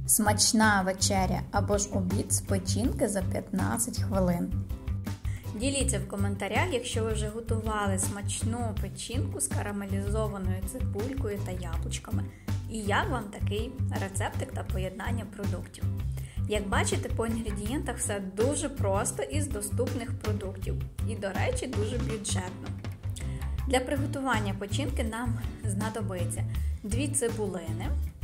Смачна вечеря або ж обід з печінки за 15 хвилин. Діліться в коментарях, якщо ви вже готували смачну печінку з карамелізованою цибулькою та яблучками. І як вам такий рецептик та поєднання продуктів. Як бачите, по інгредієнтах все дуже просто із доступних продуктів. І, до речі, дуже бюджетно. Для приготування печінки нам знадобиться 2 цибулини,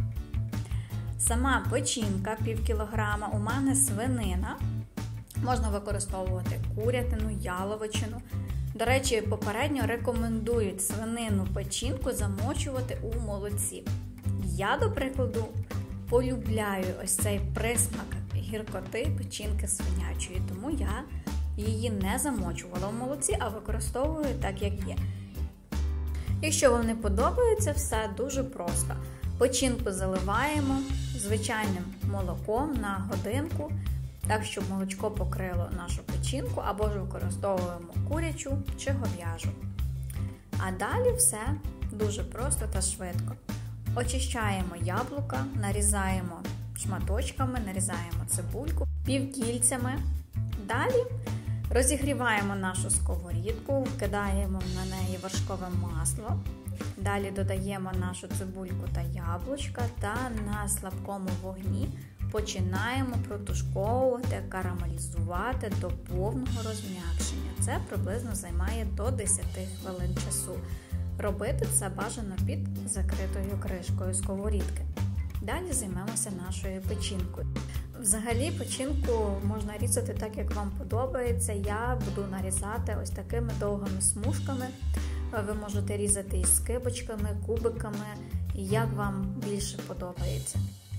сама печінка пів кілограма, у мене свинина, можна використовувати курятину, яловичину. До речі, попередньо рекомендують свинину печінку замочувати у молоці. Я, до прикладу, полюбляю ось цей присмак гіркоти печінки свинячої, тому я її не замочувала в молоці, а використовую так, як є. Якщо вам не подобається, все дуже просто. Печінку заливаємо звичайним молоком на годинку, так, щоб молочко покрило нашу печінку, або ж використовуємо курячу чи говяжу. А далі все дуже просто та швидко. Очищаємо яблука, нарізаємо шматочками, нарізаємо цибульку півкільцями. Далі розігріваємо нашу сковорідку, вкидаємо на неї вершкове масло. Далі додаємо нашу цибульку та яблучка та на слабкому вогні починаємо протушковувати, карамелізувати до повного розм'якшення. Це приблизно займає до 10 хвилин часу. Робити це бажано під закритою кришкою сковорідки. Далі займемося нашою печінкою. Взагалі печінку можна різати так, як вам подобається. Я буду нарізати ось такими довгими смужками. Ви можете різати із скибочками, кубиками, як вам більше подобається.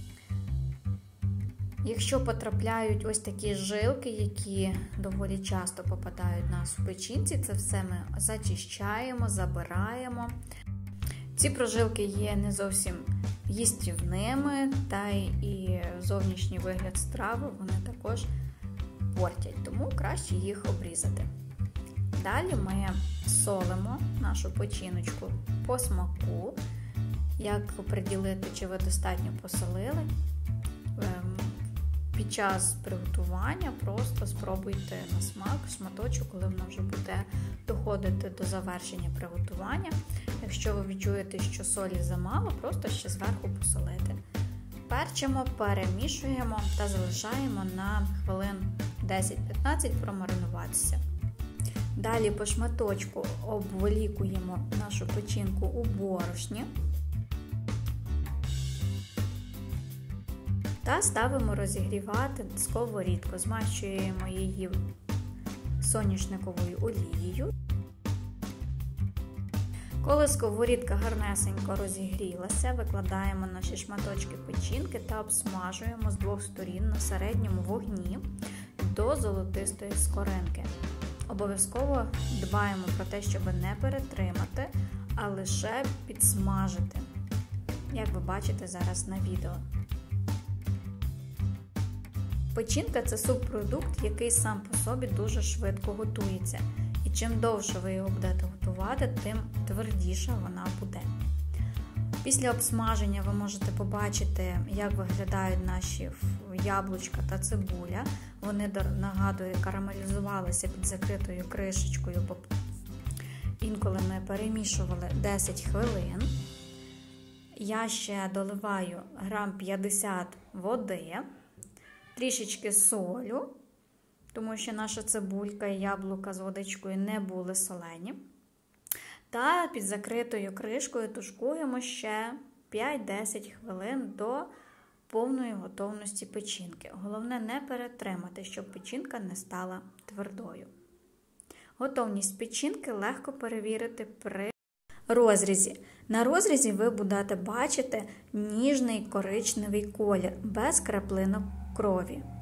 Якщо потрапляють ось такі жилки, які доволі часто попадають в нас в печінці, це все ми зачищаємо, забираємо. Ці прожилки є не зовсім їстівними, та і зовнішній вигляд страви вони також портять, тому краще їх обрізати. Далі ми солимо нашу печіночку по смаку. Як приділити, чи ви достатньо посолили. Під час приготування просто спробуйте на смак шматочок, коли воно вже буде доходити до завершення приготування. Якщо ви відчуєте, що солі замало, просто ще зверху посолити. Перчимо, перемішуємо та залишаємо на хвилин 10-15 промаринуватися. Далі по шматочку обволікуємо нашу печінку у борошні та ставимо розігрівати сковорідку. Змащуємо її соняшниковою олією. Коли сковорідка гарнесенько розігрілася, викладаємо наші шматочки печінки та обсмажуємо з двох сторін на середньому вогні до золотистої скоринки. Обов'язково дбаємо про те, щоб не перетримати, а лише підсмажити, як ви бачите зараз на відео. Печінка – це субпродукт, який сам по собі дуже швидко готується. І чим довше ви його будете готувати, тим твердіша вона буде. Після обсмаження ви можете побачити, як виглядають наші яблучка та цибуля. Вони, нагадую, карамелізувалися під закритою кришечкою. Інколи ми перемішували 10 хвилин. Я ще доливаю грам 50 води, трішечки солю, тому що наша цибулька і яблука з водичкою не були солені. Та під закритою кришкою тушкуємо ще 5-10 хвилин до повної готовності печінки. Головне не перетримати, щоб печінка не стала твердою. Готовність печінки легко перевірити при розрізі. На розрізі ви будете бачити ніжний коричневий колір, без краплинок крові.